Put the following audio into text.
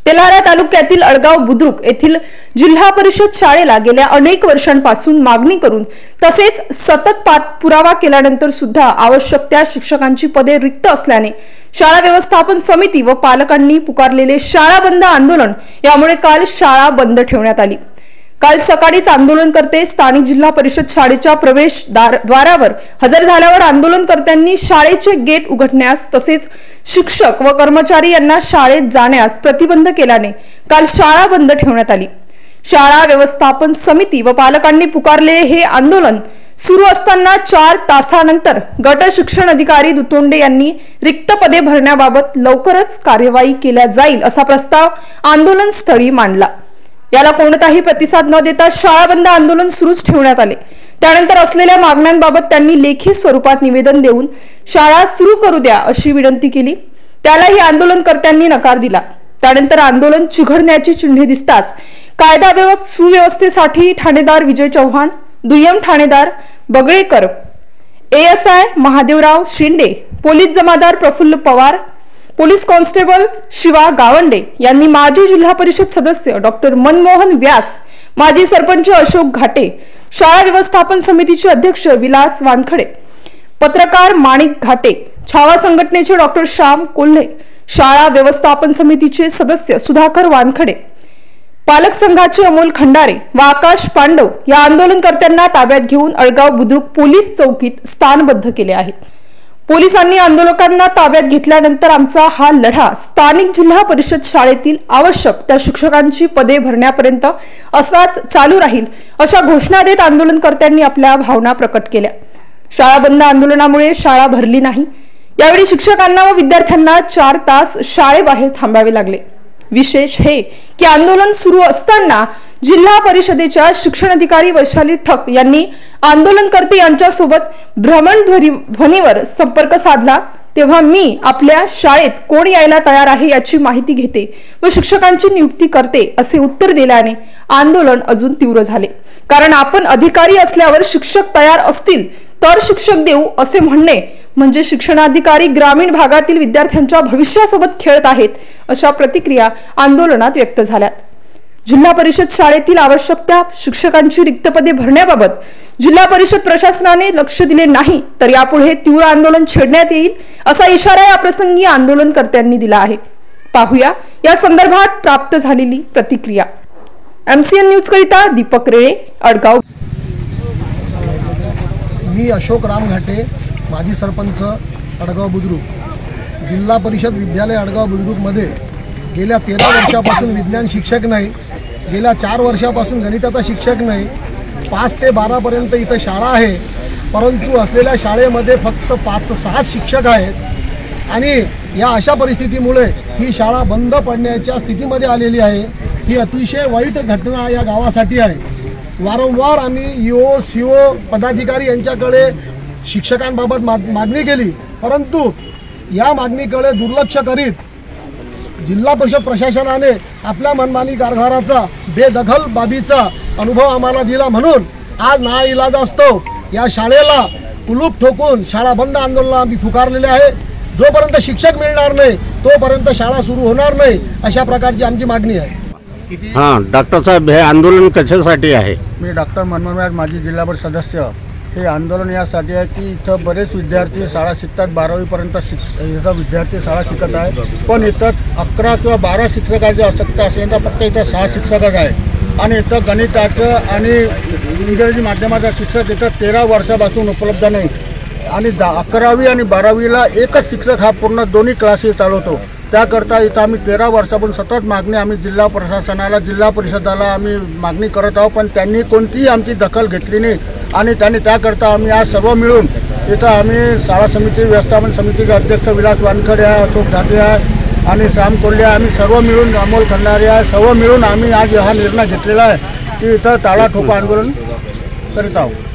तेल्हारा तालुक्यातील अडगाव बुद्रुक येथील जिल्हा परिषद शाळेला गेल्या अनेक वर्षांपासून मागणी करून तसेच सतत पाठपुरावा केल्यानंतर सुद्धा आवश्यक त्या शिक्षकांची पदे रिक्त असल्याने शाळा व्यवस्थापन समिती व पालकांनी पुकारलेले शाळा बंद आंदोलन यामुळे काल शाळा बंद ठेवण्यात आली। काल सकाळीच आंदोलनकर्ते स्थानिक जिल्हा परिषद शाळेच्या प्रवेश द्वारावर हजर झाल्यावर आंदोलनकर्त्यांनी शाळेचे गेट उघडण्यास तसेच शिक्षक व कर्मचारी यांना शाळेत जाण्यास प्रतिबंध केल्याने काल शाळा बंद ठेवण्यात आली। शाळा व्यवस्थापन समिती व पालकांनी पुकारले हे आंदोलन सुरू असताना 4 तासानंतर गट शिक्षण अधिकारी दुतोंडे यांनी रिक्त पदे भरण्याबाबत लवकरच कार्यवाही केल्या जाईल असा प्रस्ताव आंदोलन स्थळी मांडला। याला कोणताही प्रतिसाद न देता शाळा बंद आंदोलन सुरूच ठेवण्यात आले। त्यानंतर असलेल्या मागण्यांबाबत त्यांनी लेखी स्वरूपात निवेदन देऊन शाळा सुरू करू द्या अशी विनंती केली। त्यालाही आंदोलनकर्त्यांनी नकार दिला। त्यानंतर आंदोलन चिघळण्याची चिन्हे दिसताच कायदा व सुव्यवस्थेसाठी ठाणेदार विजय चव्हाण, दुय्यम ठाणेदार बगळेकर, एएसआय महादेवराव शिंदे, पोलीस जमादार प्रफुल्ल पवार, पोलीस कॉन्स्टेबल शिवा गावंडे यांनी माजी जिल्हा परिषद सदस्य डॉक्टर मनमोहन व्यास, माजी सरपंच अशोक घाटे, शाळा व्यवस्थापन समितीचे अध्यक्ष विलास वानखडे, पत्रकार माणिक घाटे, छावा संघटनेचे डॉक्टर श्याम कोल्हे, शाळा व्यवस्थापन समितीचे सदस्य सुधाकर वानखडे, पालक संघाचे अमोल खंडारे व आकाश पांडव या आंदोलनकर्त्यांना ताब्यात घेऊन अडगाव बुद्रुक पोलीस चौकीत स्थानबद्ध केले आहे। पोलिसांनी आंदोलकांना ताब्यात घेतल्यानंतर आमचा हा लढा स्थानिक जिल्हा परिषद शाळेतील आवश्यक त्या शिक्षकांची पदे भरण्यापर्यंत असाच चालू राहील अशा घोषणा देत आंदोलनकर्त्यांनी आपल्या भावना प्रकट केल्या। शाळा बंद आंदोलनामुळे शाळा भरली नाही। यावेळी शिक्षकांना व विद्यार्थ्यांना 4 तास शाळेबाहेर थांबावे लागले। विशेष हे की आंदोलन सुरू असताना जिल्हा परिषदेच्या शिक्षण अधिकारी वैशाली ठक यांनी आंदोलनकर्ते यांच्यासोबत भ्रमणध्वनीवर संपर्क साधला तेव्हा मी आपल्या शाळेत कोण यायला तयार आहे याची माहिती घेते व शिक्षकांची नियुक्ती करते असे उत्तर दिल्याने आंदोलन अजून तीव्र झाले। कारण आपण अधिकारी असल्यावर शिक्षक तयार असतील तर शिक्षक देऊ असे म्हणणे म्हणजे शिक्षणाधिकारी ग्रामीण भागातील विद्यार्थ्यांच्या भविष्यासोबत खेळत आहेत अशा प्रतिक्रिया आंदोलनात व्यक्त झाल्या। जिल्हा परिषद शाळेतील आवश्यक त्या शिक्षकांची रिक्त पदे भरण्याबाबत जिल्हा परिषद प्रशासनाने लक्ष दिले नाही तर यापुढे तीव्र आंदोलन छेडण्यात येईल असा इशारा या प्रसंगी आंदोलनकर्त्यांनी दिला आहे। पाहूया या संदर्भात प्राप्त झालेली प्रतिक्रिया। एमसीएन न्यूज करिता दीपक रेळे, अडगाव। मी अशोक राम घाटे, माजी सरपंच अडगाव बुद्रुक। जिल्हा परिषद विद्यालय अडगाव बुद्रुकमध्ये गेल्या 13 वर्षापासून विज्ञान शिक्षक नाही, गेल्या 4 वर्षापासून गणिताचा शिक्षक नाही, 5 ते 12 पर्यंत इथं शाळा आहे, परंतु असलेल्या शाळेमध्ये फक्त 5-6 शिक्षक आहेत आणि या अशा परिस्थितीमुळे ही शाळा बंद पडण्याच्या स्थितीमध्ये आलेली आहे। ही अतिशय वाईट घटना या गावासाठी आहे। वारंवार आम्ही ईओ सीओ पदाधिकारी यांच्याकडे शिक्षकांबाबत मागणी केली, परंतु या मागणीकडे दुर्लक्ष करीत जिल्हा परिषद प्रशासनाने आपल्या मनमानी कारभाराचा बेदखल बाबीचा अनुभव आम्हाला दिला म्हणून आज नाईलाजास्तव या शाळेला कुलूप ठोकून शाळा बंद आंदोलन आम्ही पुकारलेले आहे। जोपर्यंत शिक्षक मिळणार नाही तोपर्यंत शाळा सुरू होणार नाही अशा प्रकारची आमची मागणी आहे। हाँ डॉक्टर साहब, हे आंदोलन कशासाठी आहे? मी डॉक्टर मनमोहन व्यास, माजी जिल्हा परिषद सदस्य। हे आंदोलन यासाठी आहे की इथं बरेच विद्यार्थी शाळा शिकतात, 12वी पर्यंत याचा विद्यार्थी शाळा शिकत आहे, पण इथं 11 किंवा 12 शिक्षकाची आवश्यकता असेल तर फक्त इथं 6 शिक्षकच आहे आणि इथं गणिताचं आणि इंग्रजी माध्यमाचा शिक्षक इथं 13 वर्षापासून उपलब्ध नाही आणि 11वी आणि 12वीला एकच शिक्षक हा पूर्ण दोन्ही क्लासेस चालवतो। त्याकरता इथं आम्ही 13 वर्षापासून सतत मागणी आम्ही जिल्हा प्रशासनाला, जिल्हा परिषदाला आम्ही मागणी करत आहोत, पण त्यांनी कोणतीही आमची दखल घेतली नाही आणि त्यांनी त्याकरता आम्ही आज सर्व मिळून इथं आम्ही शाळा समिती व्यवस्थापन समितीचे अध्यक्ष विलास वानखडे आहे, अशोक घाटे आहे आणि श्याम कोल्हे, आम्ही सर्व मिळून अमोल खंडारे आहे, सर्व मिळून आम्ही आज हा निर्णय घेतलेला आहे की इथं टाळा ठोका आंदोलन करीत आहोत।